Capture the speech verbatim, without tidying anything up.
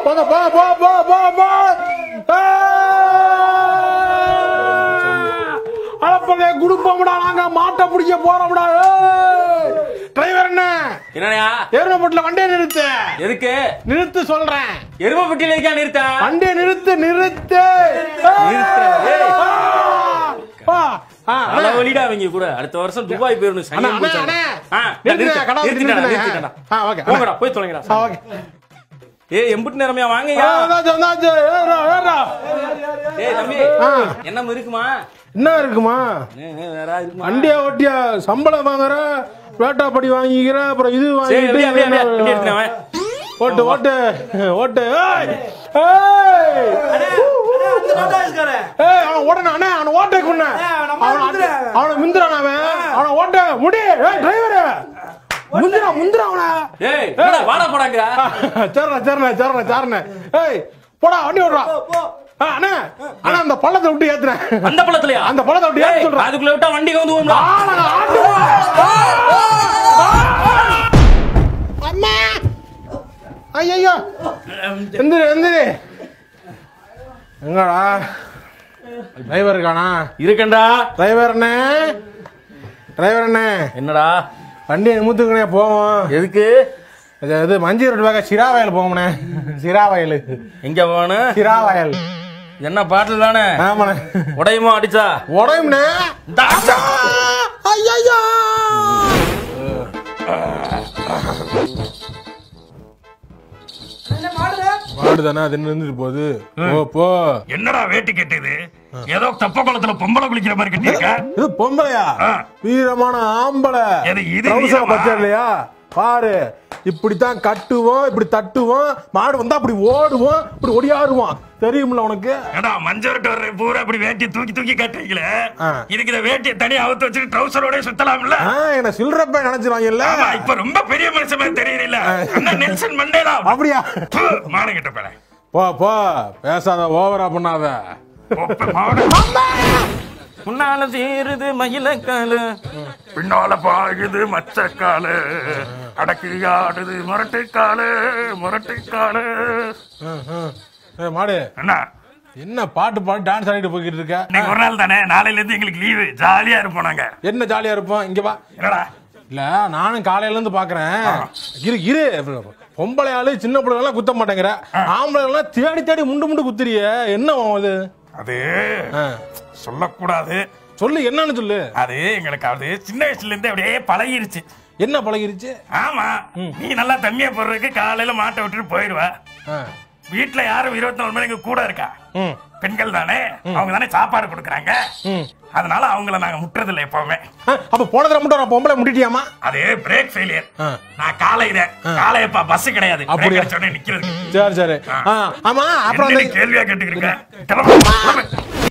போங்க போ போ போ போ போ அலப்பங்க குடுப்பம்டா நாங்க மாட்டை பிடிக்க போறோம்டா டிரைவர் என்ன என்னயா எருமப்பட்டில வண்டியை நிறுத்து எதுக்கு நிறுத்து சொல்றேன் எருமப்பட்டில இருக்கா நிறுத்த வண்டியை நிறுத்து நிறுத்து வழிடா அவங்க கூட அடுத்த வருஷம் துபாய் போயிடணும் போய் தொலைங்கடா ஏ எம்புட்டு நேரமையா வாங்கயா என்ன இருக்குமா என்ன இருக்குமா வண்டியா ஓட்டியா சம்பளம் வாங்குற வேட்டாப்படி வாங்கிக்கிற அப்புறம் இது வாங்கிட்டு ஓட்டு ஓட்டு ஓட்டு ஓடனே அவனை ஓட்டை கொண்ட அவனை முந்திரான் அவன் அவனை ஓட்ட முடி டிரைவர் முந்திரா முந்திரா அவனை வாடா போடாங்க சேர்றா சேர்றா சேர்றா சேர்றா ஏய் போடா வண்டி ஓடுறா அண்ணா அண்ணா அந்த பள்ளத்தை விட்டு ஏத்துறேன் அந்த பள்ளத்துலயா அந்த பள்ளத்தை விட்டு ஏத்து சொல்றேன் அதுக்குள்ள விட்டா வண்டி வந்து அம்மா ஐயோ எந்திரு எந்திரு எங்கடா டிரைவர் இருக்கானா இருக்கண்டா டிரைவர் அண்ணே டிரைவர் அண்ணே என்னடா வண்டியை நிமித்துக்கணே போவோம் எதுக்கு இது மஞ்சி ரோடு பக்கம் சிராவயல் போவோம்ண்ணே சிராவயல் எங்க போகணும் சிராவயல் என்ன பாட்டில் தானே ஆமாண்ணே உடையுமா அடிச்சா உடையும்ண்ணே ஐயோ மாடுதானே அது நின்றுட்டு போகுது போ என்னடா வேட்டி கட்டுது ஏதோ தப்ப குளத்துல பொம்பளை குளிக்கிற மாதிரி கட்டிருக்க இது பொம்பளையா வீரமான ஆம்பளை பச்சை இல்லையா பாரு இப்படித்தான் கட்டுவோம் இப்படி தட்டுவோம் மாடு வந்தா அப்படி ஓடுவோம் இப்படி ஒடியாடுவோம் தெரியுமில்ல உனக்கு மஞ்சள் வர்ற பூரா அப்படி வேட்டி தூக்கி தூக்கி கட்டுறீங்களே இதுக்கு இந்த வேட்டியை தனியா அவுத்து வச்சுட்டு ட்ரௌசரோட சுத்தலாம்ல என்ன சில்றப்ப நினைச்சிருவாங்கல்ல இப்ப ரொம்ப பெரிய மனுஷன் மாதிரி தெரியல நெல்சன் மண்டேலா அப்படியா மானம் கிட்ட போற போ போ பேசாத ஓவரா பண்ணாத முன்னால தீருது மயிலக்காலு பின்னால பாயுது மச்சக்காலு அடக்கி ஆடுது முரட்டுக்காலு முரட்டுக்காலு மாடு என்ன என்ன பாட்டு பாட்டு டான்ஸ் ஆடிட்டு போய்கிட்டு இருக்க நீங்க ஒரு நாள் தானே நாளையில இருந்து எங்களுக்கு லீவு ஜாலியா இருப்போம் நாங்க என்ன ஜாலியா இருப்போம் இங்க வா என்னடா இல்ல நானும் காலையில இருந்து பாக்குறேன் இரு இரு பொம்பளை ஆளு சின்ன பிள்ளைங்க எல்லாம் குத்த மாட்டேங்கிற ஆம்பளை எல்லாம் தேடி தேடி முண்டு முண்டு குத்துறிய என்ன அது அது சொல்லக்கூடாது சொல்லு என்னன்னு சொல்லு அது எங்களுக்கு அது சின்ன வயசுல இருந்து அப்படியே பழகிருச்சு என்ன பழகிருச்சு ஆமா நீ நல்லா தண்ணியா போடுறதுக்கு காலையில மாட்டை விட்டுட்டு போயிடுவ வீட்டுல யாரும் இருபத்தி நாலு மணிக்கு கூட இருக்கா பெண்கள் தானே அவங்க தானே சாப்பாடு கொடுக்குறாங்க அதனால அவங்கள நாங்க முட்டுறது இல்லை எப்பவுமே அப்ப போன தடவை மட்டும் பொம்பளை முட்டிட்டியாமா அது பிரேக் ஃபெயிலியர் நான் காலையில காலையப்பா பஸ் கிடையாது அப்படியே சொன்னேன் நிக்கிறது சரி சரி ஆமா அப்புறம் கேள்வியா கேட்டுக்கிறேன்